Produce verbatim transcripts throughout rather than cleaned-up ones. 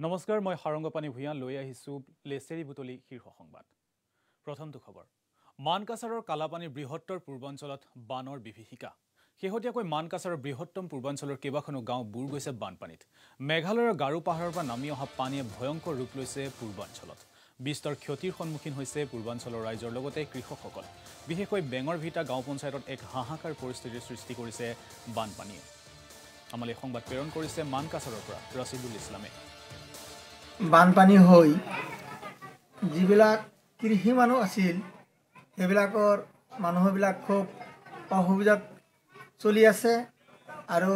নমস্কাৰ মই হাৰংগপানী ভূঞা লৈ আহিছো লেছেৰি বুটলি শীৰ্ষ সংবাদ প্ৰথমটো খবৰ মানকাছাৰৰ কালাপানী বৃহত্তৰ পূৰ্বাঞ্চলত বানৰ বিভীষিকা শেহতীয়াকৈ মানকাছাৰৰ বৃহত্তম পূৰ্বাঞ্চলৰ কেবাখনো গাঁও বুৰ গৈছে বানপানীত মেঘালয়ৰ গাৰু পাহাৰৰ পৰা নামি অহা পানীয়ে ভয়ংকৰ ৰূপ লৈছে পূৰ্বাঞ্চলত বিস্তৰ ক্ষতিৰ সন্মুখীন হৈছে পূৰ্বাঞ্চলৰ ৰাইজৰ লগতে কৃষকসকল বিশেষকৈ বেঙৰ ভিটা গাঁও পঞ্চায়তত এক হাহাকাৰ পৰিস্থিতিৰ সৃষ্টি কৰিছে বানপানীয়ে আমালৈ সংবাদ প্ৰেৰণ কৰিছে মানকাছাৰৰ পৰা ৰচিদুল ইছলামে বানপানী হৈ যিবিলাক কৃষি মানুহ আছিল সেইবিলাকৰ মানুহবিলাক খুব অসুবিধাত চলি আছে আৰু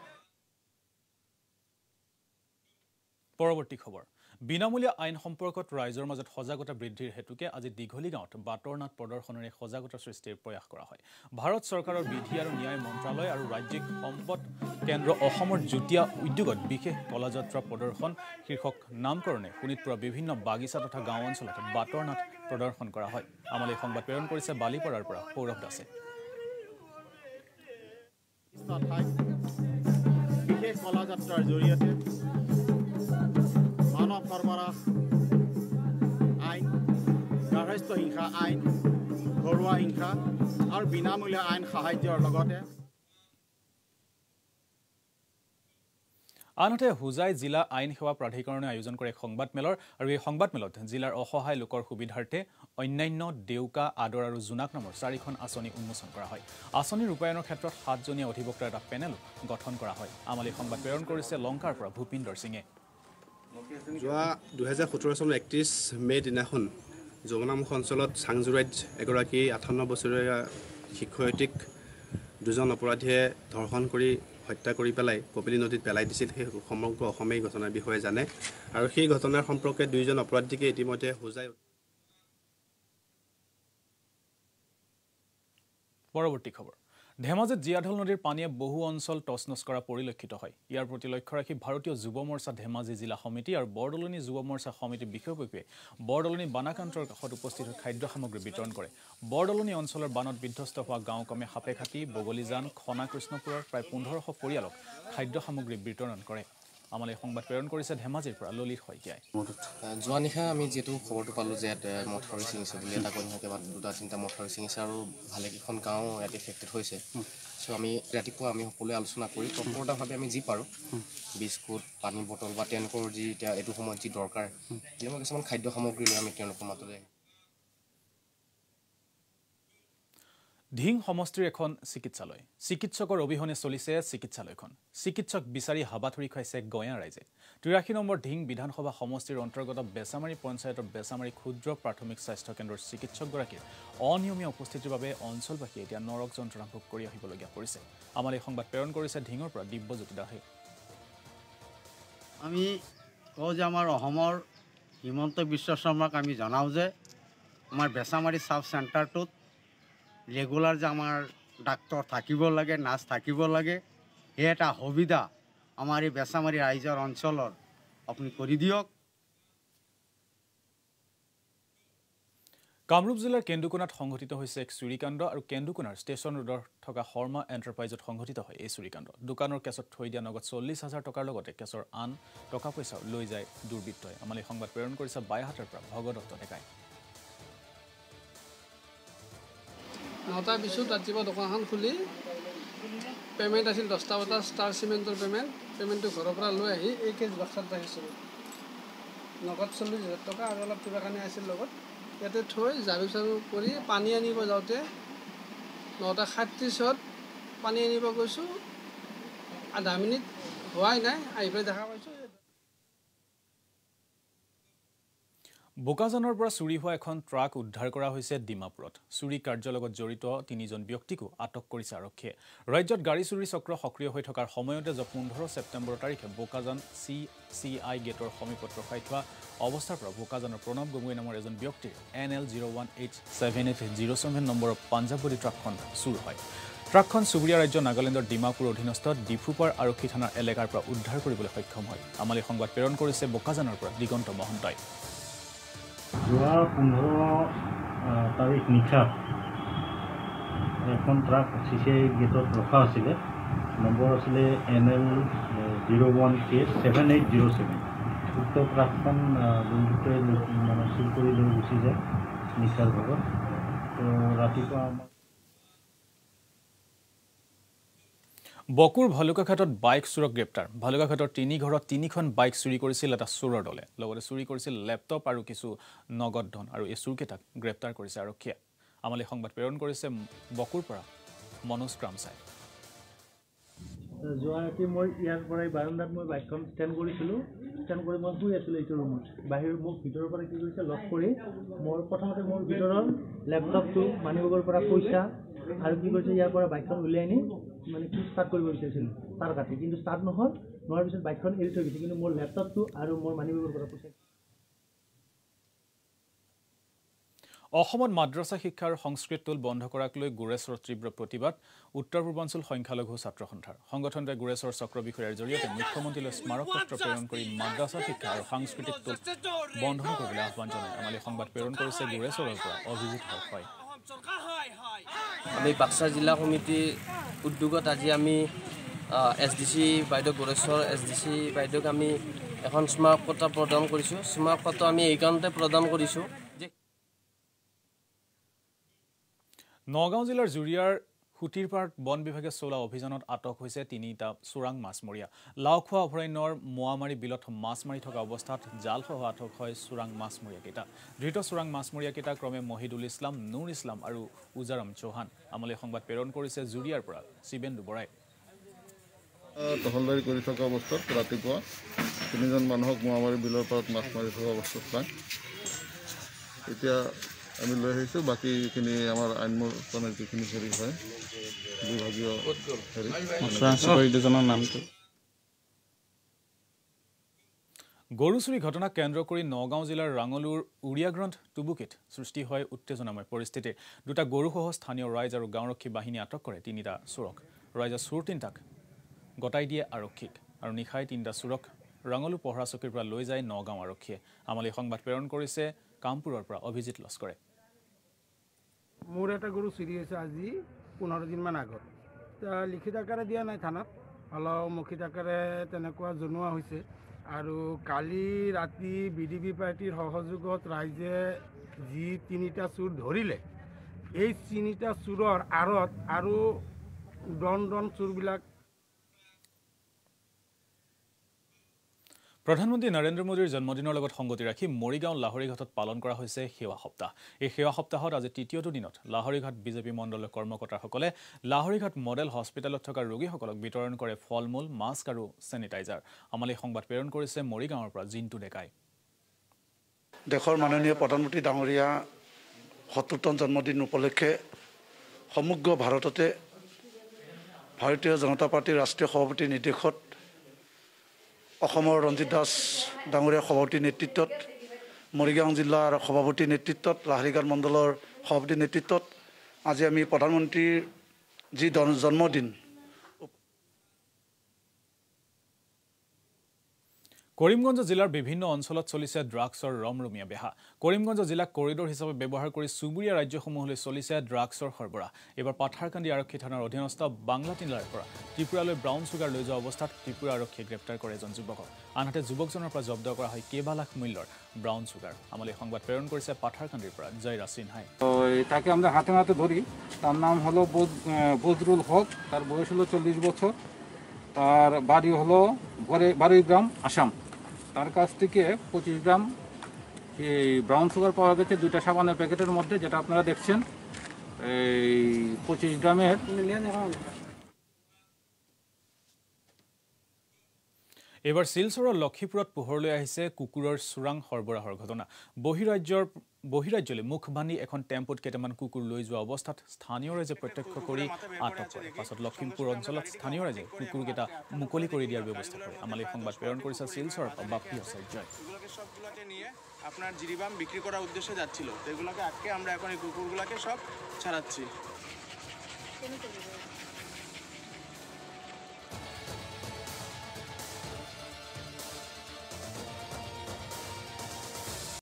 পৰৱৰ্তী খবৰ বিনামূলীয়া আইন সম্পৰ্কত ৰাইজৰ মাজত সজাগতা বৃদ্ধিৰ হেতুকে আজি দীঘলী গাঁৱত বাটৰনাট প্ৰদৰ্শনেৰে সজাগতা সৃষ্টিৰ প্ৰয়াস কৰা হয় ভাৰত চৰকাৰৰ বিধি আৰু ন্যায় মন্ত্ৰালয় আৰু ৰাজ্যিক সম্পদ কেন্দ্ৰ অসমৰ যুটীয়া উদ্যোগত বিশেষ কলাযাত্ৰা প্ৰদৰ্শন শীৰ্ষক নামকৰণে শোণিতপুৰৰ বিভিন্ন বাগিচা তথা গাঁও অঞ্চলত বাটৰনাট প্ৰদৰ্শন কৰা হয় আমালৈ সংবাদ প্ৰেৰণ কৰিছে বালিপাৰাৰ পৰা সৌৰভ দাসে বিশেষ কলাযাত্ৰাৰ জৰিয়তে মানৱ সৰবৰাহ আইন গাৰ্হস্থ্য হিংসা আইন ঘৰুৱা হিংসা আৰু বিনামূলীয়া আইন সাহায্যৰ লগতে আনহাতে হুজাই জিলা আইন সেৱা প্ৰাধিকৰণে আয়োজন কৰে সংবাদমেলৰ আৰু এই সংবাদমেলত জিলাৰ অসহায় লোকৰ সুবিধাৰ্থে অন্যান্য দেউকা আদৰ আৰু জোনাক নামৰ চাৰিখন আঁচনি উন্মোচন কৰা হয় আঁচনি ৰূপায়ণৰ ক্ষেত্ৰত সাতজনীয়া অধিবক্তাৰ এটা পেনেল গঠন কৰা হয় আমালৈ সংবাদ প্ৰেৰণ কৰিছে লংকাৰ পৰা ভূপিন্দৰ সিঙে যোৱা দুহেজাৰ সোতৰ চনৰ একত্ৰিছ মে' দিনাখন জগন্নামুখ অঞ্চলত চাংজুৰাইত এগৰাকী আঠাৱন্ন বছৰীয়া শিক্ষয়িত্ৰীক দুজন অপৰাধীয়ে ধৰ্ষণ কৰি হত্যা কৰি পেলাই কপিলী নদীত পেলাই দিছিল সেই সমগ্ৰ অসমেই ঘটনাৰ বিষয়ে জানে আৰু সেই ঘটনাৰ সম্পৰ্কে দুইজন অপৰাধীকে ইতিমধ্যে হোজাই পৰৱৰ্তী খবৰ ধেমাজিত জীয়াঢল নদীৰ পানীয়ে বহু অঞ্চল টচনচ কৰা পৰিলক্ষিত হয় ইয়াৰ প্ৰতি লক্ষ্য ৰাখি ভাৰতীয় যুৱ মৰ্চা ধেমাজি জিলা সমিতি আৰু বৰদলনি যুৱ মৰ্চা সমিতিৰ বিষয়ববীয়ে বৰদলনি বানাকান্তৰ কাষত উপস্থিত হৈ খাদ্য সামগ্ৰী বিতৰণ কৰে বৰদলনি অঞ্চলৰ বানত বিধ্বস্ত হোৱা গাঁও কমে সাপেখাতি বগলীজান খনা কৃষ্ণপুৰৰ প্ৰায় পোন্ধৰশ পৰিয়ালক খাদ্য সামগ্ৰী বিতৰণ কৰে আমালৈ সংবাদ প্ৰেৰণ কৰিছে ধেমাজিৰ পৰা ললিত শইকীয়াই যোৱা নিশা আমি যিহেতু খবৰটো পালোঁ যে ইয়াত মথাউৰি ছিঙিছে বুলি এটা কন্যাকে বা দুটা তিনিটা মথাউৰি ছিঙিছে আৰু ভালেকেইখন গাঁও ইয়াত এফেক্টেড হৈছে চ' আমি ৰাতিপুৱা আমি সকলোৱে আলোচনা কৰি তৎপৰতাভাৱে আমি যি পাৰোঁ বিস্কুট পানী বটল বা তেওঁলোকৰ যি এতিয়া এইটো সময়ত যি দৰকাৰ তেনেকুৱা কিছুমান খাদ্য সামগ্ৰী লৈ আমি তেওঁলোকৰ মাজলৈ ধিং সমষ্টিৰ এখন চিকিৎসালয় চিকিৎসকৰ অবিহনে চলিছে চিকিৎসালয়খন চিকিৎসক বিচাৰি হাবাথুৰি খাইছে গঞা ৰাইজে তিৰাশী নম্বৰ ধিং বিধানসভা সমষ্টিৰ অন্তৰ্গত বেচামাৰী পঞ্চায়তৰ বেচামাৰী ক্ষুদ্ৰ প্ৰাথমিক স্বাস্থ্য কেন্দ্ৰৰ চিকিৎসকগৰাকীৰ অনিয়মীয়া উপস্থিতিৰ বাবে অঞ্চলবাসীয়ে এতিয়া নৰক যন্ত্ৰণা ভোগ কৰি আহিবলগীয়া পৰিছে আমালৈ সংবাদ প্ৰেৰণ কৰিছে ধিঙৰ পৰা দিব্যজ্যোতি দাসে আমি কওঁ যে আমাৰ অসমৰ হিমন্ত বিশ্ব শৰ্মাক আমি জনাওঁ যে আমাৰ বেচামাৰী চাব চেণ্টাৰটোত ৰেগুলাৰ যে আমাৰ ডাক্তৰ থাকিব লাগে নাৰ্ছ থাকিব লাগে সেই এটা সুবিধা আমাৰ এই বেচামাৰী ৰাইজৰ অঞ্চলৰ আপুনি কৰি দিয়ক কামৰূপ জিলাৰ কেন্দুকোনাত সংঘটিত হৈছে এক চুৰিকাণ্ড আৰু কেন্দুকোনাৰ ষ্টেচন ৰোডৰ থকা শৰ্মা এণ্টাৰপ্ৰাইজত সংঘটিত হয় এই চুৰিকাণ্ড দোকানৰ কেছত থৈ দিয়া নগদ চল্লিছ হাজাৰ টকাৰ লগতে কেছৰ আন টকা পইচাও লৈ যায় দুৰ্বৃত্তই আমালৈ সংবাদ প্ৰেৰণ কৰিছে বাইহাটৰ পৰা ভগদত্ত ডেকাই নটা বিছত ৰাতিপুৱা দোকানখন খুলি পে'মেণ্ট আছিল দহটা বজাত ষ্টাৰ চিমেণ্টৰ পে'মেণ্ট পে'মেণ্টটো ঘৰৰ পৰা লৈ আহি এই কেছ বাক্সাত ৰাখিছিলোঁ নগদ চল্লিছ হাজাৰ টকা আৰু অলপ কিবা কাৰণে আছিল লগত ইয়াতে থৈ ঝাৰু চাৰু কৰি পানী আনিব যাওঁতে নটা সাতত্ৰিছত পানী আনিব গৈছোঁ আধা মিনিট হোৱাই নাই আহি পেলাই দেখা পাইছোঁ বোকাজানৰ পৰা চুৰি হোৱা এখন ট্ৰাক উদ্ধাৰ কৰা হৈছে ডিমাপুৰত চুৰি কাৰ্যৰ লগত জড়িত তিনিজন ব্যক্তিকো আটক কৰিছে আৰক্ষীয়ে ৰাজ্যত গাড়ী চুৰি চক্ৰ সক্ৰিয় হৈ থকাৰ সময়তে যোৱা পোন্ধৰ ছেপ্টেম্বৰ তাৰিখে বোকাজান চি চি আই গেটৰ সমীপত ৰখাই থোৱা অৱস্থাৰ পৰা বোকাজানৰ প্ৰণৱ গগৈ নামৰ এজন ব্যক্তিৰ N L zero' one eight seven eight zero' seven নম্বৰৰ পাঞ্জাৱলী ট্ৰাকখন চুৰ হয় ট্ৰাকখন চুবুৰীয়া ৰাজ্য নাগালেণ্ডৰ ডিমাপুৰ অধীনস্থ ডিফুপাৰ আৰক্ষী থানাৰ এলেকাৰ পৰা উদ্ধাৰ কৰিবলৈ সক্ষম হয় আমালৈ সংবাদ প্ৰেৰণ কৰিছে বোকাজানৰ পৰা দিগন্ত মহন্তই যোৱা পোন্ধৰ তাৰিখ নিশা এখন ট্ৰাক চি চি আই গেটত ৰখা আছিলে নম্বৰ আছিলে N L zero' one K seven eight zero' seven উক্ত ট্ৰাকখন দুৰ্বৃত্তই মানে চুৰ কৰি লৈ গুচি যায় নিশাৰ ভাগত। তো ৰাতিপুৱা আমাৰ বকুৰ ভালুকাঘাটত বাইক চোৰক গ্ৰেপ্তাৰ। ভালুকাঘাটৰ তিনি ঘৰত তিনিখন বাইক চুৰি কৰিছিল এটা চোৰৰ দলে। লগতে চুৰি কৰিছিল লেপটপ আৰু কিছু নগদ ধন। আৰু এই চোৰকেইটাক গ্ৰেপ্তাৰ কৰিছে আৰক্ষীয়ে। আমালৈ সংবাদ প্ৰেৰণ কৰিছে বকুৰ পৰা মনোজ ক্ৰামচাই। যোৱা ৰাতি মই ইয়াৰ পৰাই বাৰাণ্ডাত মই বাইকখন ষ্টেণ্ড কৰিছিলোঁ। ষ্টেণ্ড কৰি মই শুই আছিলোঁ এইটো ৰুমত। বাহিৰ মোক ভিতৰৰ পৰা কি কৰিছে লক কৰি মোৰ প্ৰথমতে মোৰ ভিতৰৰ লেপটপটো মানিবেগৰ পৰা পইচা আৰু কি কৰিছে ইয়াৰ পৰা বাইকখন উলিয়াই আনি মানে কি ষ্টাৰ্ট কৰিব বিচাৰিছিল তাৰ কাটি, কিন্তু ষ্টাৰ্ট নহ'ল। নোহোৱাৰ পিছত বাইকখন এৰি থৈ গৈছে, কিন্তু মোৰ লেপটপটো আৰু মোৰ মানিবেগৰ পৰা পইচা। অসমত মাদ্ৰাছা শিক্ষা আৰু সংস্কৃত টোল বন্ধ কৰাক লৈ গুৰেশ্বৰৰ তীব্ৰ প্ৰতিবাদ উত্তৰ পূৰ্বাঞ্চল সংখ্যালঘু ছাত্ৰ সন্থাৰ। সংগঠনটোৱে গুৰেশ্বৰৰ চক্ৰ বিষয়াৰ জৰিয়তে মুখ্যমন্ত্ৰীলৈ স্মাৰক পত্ৰ প্ৰেৰণ কৰি মাদ্ৰাছা শিক্ষা আৰু সাংস্কৃতিক টোল বন্ধ কৰিবলৈ আহ্বান জনায়। আমালৈ সংবাদ প্ৰেৰণ কৰিছে গুৰেশ্বৰৰ পৰা অভিজিত হয়। আমি বাক্সা জিলা সমিতিৰ উদ্যোগত আজি আমি এছ ডি চি বাইদেউ গুৰেশ্বৰ এছ ডি চি বাইদেউক আমি এখন স্মাৰক পত্ৰ প্ৰদান কৰিছোঁ। স্মাৰক পত্ৰ আমি এই কাৰণতে প্ৰদান কৰিছোঁ যে নগাঁও জিলাৰ জুৰিয়াৰ সুতিৰপাৰ বন বিভাগে চলোৱা অভিযানত আটক হৈছে তিনিটা চোৰাং মাছমৰীয়া। লাওখোৱা অভয়াৰণ্যৰ মোৱামাৰী বিলত মাছ মাৰি থকা অৱস্থাত জালসহ আটক হয় চোৰাং মাছমৰীয়াকেইটা। ধৃত চোৰাং মাছমৰীয়াকেইটা ক্ৰমে মহিদুল ইছলাম, নুৰ ইছলাম আৰু উজাৰাম চৌহান। আমালৈ সংবাদ প্ৰেৰণ কৰিছে জুৰিয়াৰ পৰা শিবেন্দু বৰাই। টহলদাৰী কৰি থকা অৱস্থাত ৰাতিপুৱা তিনিজন মানুহক মোৱামাৰী বিলৰ পাৰত মাছ মাৰি থকা অৱস্থাত পায়। এতিয়া আমি লৈ আহিছোঁ। বাকীখিনি আমাৰ আইনমূলক যিখিনি হেৰি হয় বিভাগীয় হেৰি নামটো। গৰু চুৰি ঘটনাক কেন্দ্ৰ কৰি নগাঁও জিলাৰ ৰাঙলুৰ উৰিয়াগ্ৰন্থ টুবুকিত সৃষ্টি হয় উত্তেজনাময় পৰিস্থিতি। দুটা গৰুসহ স্থানীয় ৰাইজ আৰু গাঁওৰক্ষী বাহিনী আটক কৰে তিনিটা চোৰক। ৰাইজে চোৰ তিনিটাক গতাই দিয়ে আৰক্ষীক আৰু নিশাই তিনিটা চোৰক ৰাঙলু পহৰা চকীৰ পৰা লৈ যায় নগাঁও আৰক্ষীয়ে। আমালৈ সংবাদ প্ৰেৰণ কৰিছে কামপুৰৰ পৰা অভিজিত লস্কৰে। মোৰ এটা গৰু চুৰি হৈছে আজি পোন্ধৰ দিনমান আগত। লিখিত আকাৰে দিয়া নাই থানাত, অলপ মৌখিক আকাৰে তেনেকুৱা জনোৱা হৈছে। আৰু কালি ৰাতি বি ডি বি পাৰ্টিৰ সহযোগত ৰাইজে যি তিনিটা চোৰ ধৰিলে, এই তিনিটা চোৰৰ আঁৰত আৰু ডন ডন চোৰবিলাক। প্ৰধানমন্ত্ৰী নৰেন্দ্ৰ মোদীৰ জন্মদিনৰ লগত সংগতি ৰাখি মৰিগাঁও লাহৰীঘাটত পালন কৰা হৈছে সেৱা সপ্তাহ। এই সেৱা সপ্তাহত আজি তৃতীয়টো দিনত লাহৰীঘাট বিজেপি মণ্ডলৰ কৰ্মকৰ্তাসকলে লাহৰীঘাট মডেল হস্পিটেলত থকা ৰোগীসকলক বিতৰণ কৰে ফল মূল, মাস্ক আৰু ছেনিটাইজাৰ। আমালৈ সংবাদ প্ৰেৰণ কৰিছে মৰিগাঁৱৰ পৰা জিন্তু ডেকাই। দেশৰ মাননীয় প্ৰধানমন্ত্ৰী ডাঙৰীয়া সত্তৰতম জন্মদিন উপলক্ষে সমগ্ৰ ভাৰততে ভাৰতীয় জনতা পাৰ্টীৰ ৰাষ্ট্ৰীয় সভাপতিৰ নিৰ্দেশত অসমৰ ৰঞ্জিত দাস ডাঙৰীয়া সভাপতিৰ নেতৃত্বত, মৰিগাঁও জিলাৰ সভাপতিৰ নেতৃত্বত, লাহৰীঘাট মণ্ডলৰ সভাপতিৰ নেতৃত্বত আজি আমি প্ৰধানমন্ত্ৰীৰ যি জন্মদিন। কৰিমগঞ্জ জিলাৰ বিভিন্ন অঞ্চলত চলিছে ড্ৰাগছৰ ৰমৰমীয়া বেহা। কৰিমগঞ্জ জিলাক কৰিডৰ হিচাপে ব্যৱহাৰ কৰি চুবুৰীয়া ৰাজ্যসমূহলৈ চলিছে ড্ৰাগছৰ সৰবৰাহ। এইবাৰ পাথাৰকান্দি আৰক্ষী থানাৰ অধীনস্থ বাংলাটিলাৰ পৰা ত্ৰিপুৰালৈ ব্ৰাউন চুগাৰ লৈ যোৱা অৱস্থাত ত্ৰিপুৰা আৰক্ষীয়ে গ্ৰেপ্তাৰ কৰে এজন যুৱকক। আনহাতে যুৱকজনৰ পৰা জব্দ কৰা হয় কেইবা লাখ মূল্যৰ ব্ৰাউন চুগাৰ। আমালৈ সংবাদ প্ৰেৰণ কৰিছে পাথাৰকান্দিৰ পৰা জয়ৰাজ সিনহাই। তাকে আমরা হাতে হাতে ধরি। তার নাম হলো বজরুল হক, তার বয়স হলো চল্লিশ বছর, তার বাড়ি হলো বারুই গ্রাম, আসাম। তার কাছ থেকে পঁচিশ গ্রাম এই ব্রাউন সুগার পাওয়া গেছে দুইটা সাবানের প্যাকেটের মধ্যে, যেটা আপনারা দেখছেন। এই পঁচিশ গ্রামের এবাৰ শিলচৰৰ লক্ষীপুৰত পোহৰলৈ আহিছে কুকুৰৰ চোৰাং সৰবৰাহৰ ঘটনা। বহিৰাজ্যৰ বহিৰাজ্যলৈ মুখ বান্ধি এখন টেম্পুত কেইটামান কুকুৰ লৈ যোৱা অৱস্থাত স্থানীয় ৰাইজে প্ৰত্যক্ষ কৰি আটক কৰে। পাছত লক্ষীমপুৰ অঞ্চলত স্থানীয় ৰাইজে কুকুৰকেইটা মুকলি কৰি দিয়াৰ ব্যৱস্থা কৰে। আমালৈ সংবাদ প্ৰেৰণ কৰিছে শিলচৰৰ পৰা বাপি আচাৰ্যই। সবগুলোকে নিয়ে আপনার জিরিবাম বিক্রি করার উদ্দেশ্যে যাচ্ছিল, তো এগুলোকে আটকে আমরা এখন এই কুকুরগুলোকে সব ছাড়াচ্ছি।